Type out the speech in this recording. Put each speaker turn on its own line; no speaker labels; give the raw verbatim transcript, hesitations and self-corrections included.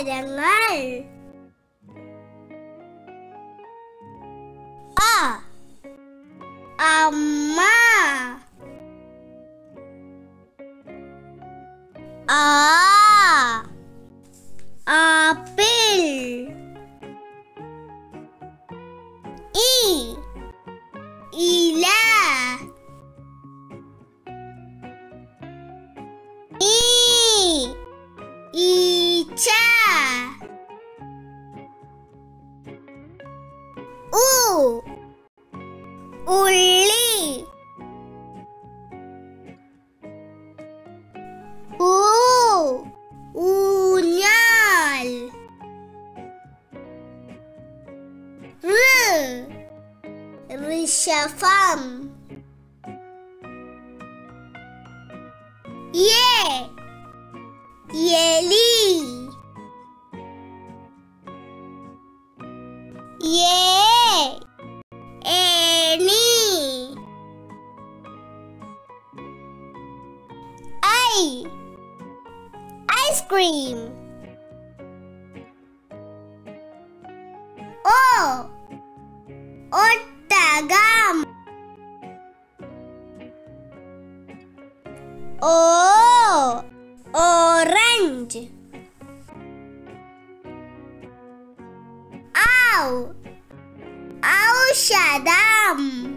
മരങ്ങൾ. അ അമ്മ. ആ ആപ്പിൾ. ഇ ഇല. ഈ ഈച്ച. ഉ ഉള്ളി. ഊ ഊഞ്ഞാൽ. ഋ ഋഷഭം. യേ എലി. യേ ഏണി. I ice cream. ഓ ഒട്ടകം. ഓ ഓറഞ്ച്. ഔ ഔഷധം.